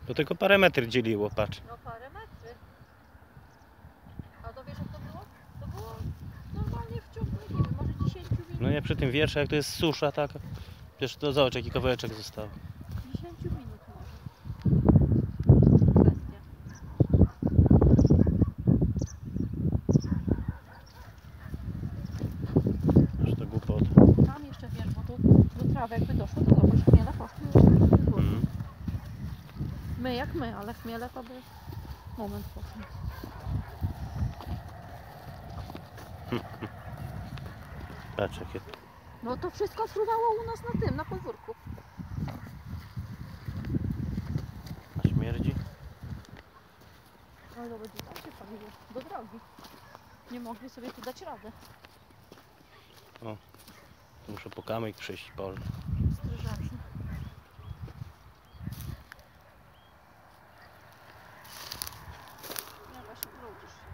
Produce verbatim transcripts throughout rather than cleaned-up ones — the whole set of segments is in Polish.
To tylko parę metrów dzieliło, patrz. No parę metry. A to wiesz jak to było? To było normalnie w ciągu, nie wiem, może dziesięć minut. No nie przy tym wietrze, jak to jest susza taka. Wiesz, to zobacz jaki kawałeczek został. dziesięć minut może. Kwestia. Aż to głupot. Tam jeszcze wiesz, bo tu do trawy jakby doszło, to zobacz, chmiele poszły już z góry. Mm. My jak my, ale chmiele to by moment poszły. Patrz jakie. No to wszystko fruwało u nas na tym, na podwórku. A śmierdzi? No to będzie tam się paliło, do drogi. Nie mogli sobie tu dać radę. O, tu muszę po kamyk przyjść polny. Strażaczy. Ja właśnie brudzisz się.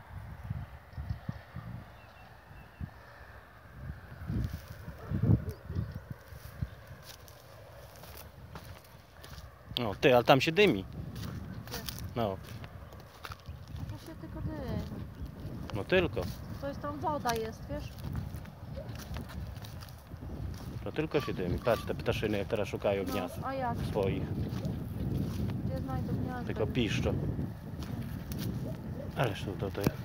No ty, ale tam się dymi. No, To się tylko dymi. no tylko. To jest tam woda jest, wiesz? No tylko się dymi. Patrz te ptaszyny jak teraz szukają No, gniazd a jak? swoich. Gdzie znajdą gniazdo? Tylko piszczą. Ależ to to, to jest.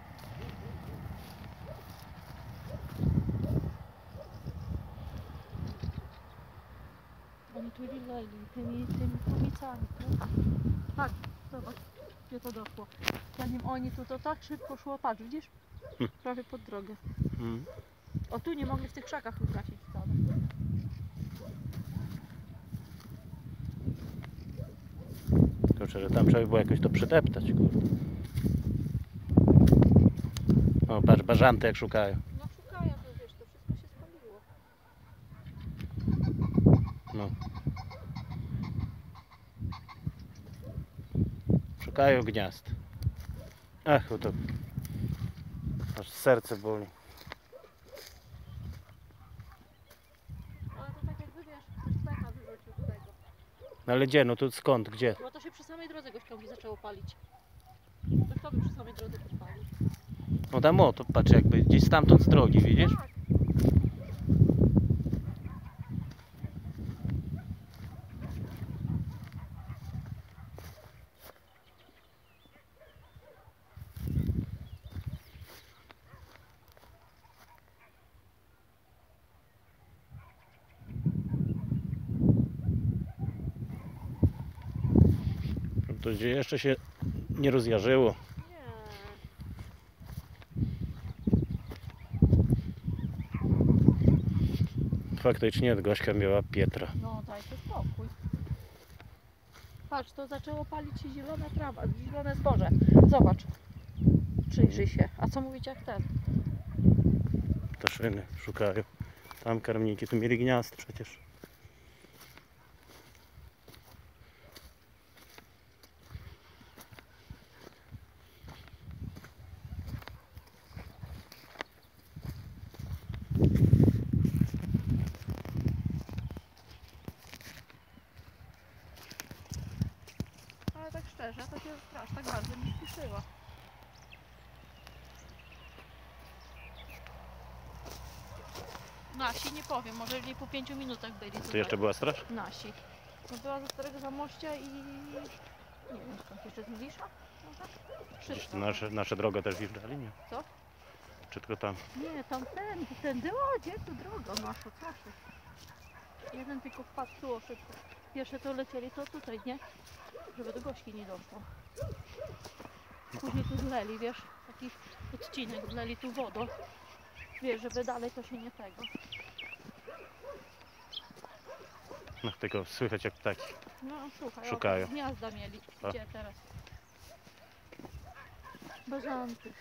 Oni tu lili tymi, tymi pomicami. Tak? Tak, zobacz, gdzie to doszło. Zanim oni tu to tak szybko szło, patrz, widzisz? Hm. Prawie pod drogę. Mm. O, tu nie mogli w tych krzakach trafić wcale. Kurczę, że tam trzeba by było jakoś to przyteptać, kurde. O, patrz, bażanty jak szukają. No szukają, to wiesz, to wszystko się spaliło. No. Szukają gniazd. Ach, to aż serce boli. Ale to tak jakby wiesz, ktoś pecha wyrzucił z tego. No ale gdzie? No to skąd? Gdzie? Bo to się przy samej drodze gośćkowi zaczęło palić. To kto by przy samej drodze podpalił? No tam o, to patrz jakby gdzieś stamtąd z drogi, widzisz? Tak. To gdzie jeszcze się nie rozjarzyło. Nie. Faktycznie Gośka miała Pietra. No dajcie spokój. Patrz, to zaczęło palić się zielona trawa, zielone zboże. Zobacz. Przyjrzyj się. A co mówić jak ten? Ptaszyny szukają. Tam karmniki, tu mieli gniazd przecież. Ale tak szczerze, to się aż tak bardzo nie śpieszyła. Nasi, nie powiem, może nie po pięciu minutach byli Tu tutaj. jeszcze była straż? Nasi. No była ze Starego Zamościa i... nie wiem skąd, jeszcze z Milisza? Może? Wszystko. Nasze, nasze drogę też wjeżdżali, nie? Co? Czy tylko tam? Nie, tam ten, tędy, o gdzie tu droga nasza, co się? Jeden tylko wpadł tu o szybko. Pierwsze to lecieli, to tutaj, nie? Żeby do Gośki nie doszło. Później tu zleli, wiesz, taki odcinek, zleli tu wodą. Wiesz, żeby dalej to się nie tego. No tylko słychać jak ptaki. No słuchaj, Szukają. o, gniazda mieli. A. Gdzie teraz? Bażanty.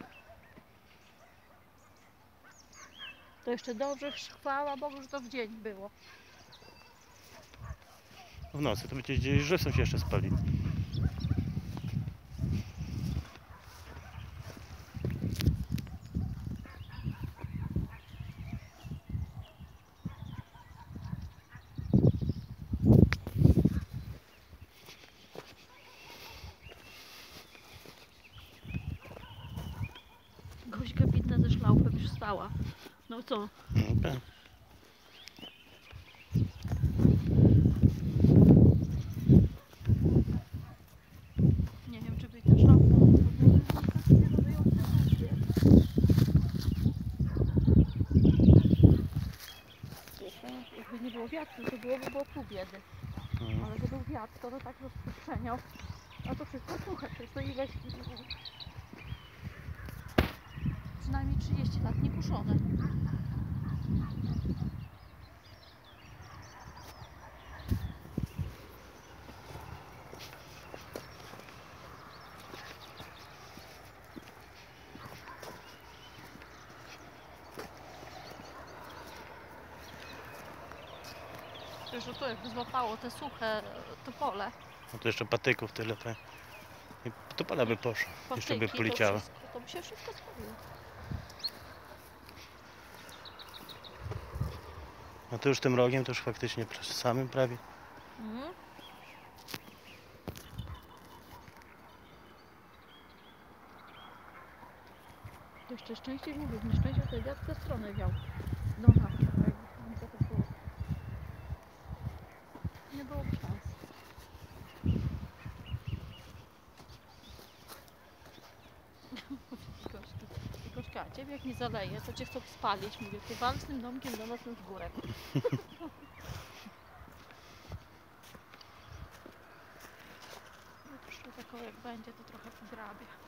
To jeszcze dobrze, chwała Bogu, że to w dzień było. W nocy to by gdzieś żywcem się jeszcze spalili. Gośka bidna ze szlaufem już stała. No co? No, tak. Nie wiem, czy by ten szlaf pomógł. Nie no, wyjął te ludzie. Jakby nie było wiatru, to byłoby było pół biedy. No. Ale że był wiatr, to to tak rozprzestrzeniał. A to wszystko suche, przecież to ileś... Przynajmniej trzydzieści lat nie kuszone. Wiesz, że to jakby złapało te suche to pole. No to jeszcze patyków tyle, tak. I to pola by poszło. Jeszcze by Patyki, poleciało. To, wszystko, to by się wszystko sprawiło. No to już tym rogiem to już faktycznie przy samym prawie. Mhm. Jeszcze szczęście mówię, nieszczęście wtedy wiatr w tę stronę wiał. Do nas, jakby to było. Nie byłoby szans. Gorzki. Gorzka, a ciebie jak nie zaleje, to cię chcą spalić. Mówię, ty wal z tym domkiem do nas w górę. No to taką jak będzie, to trochę pograbię.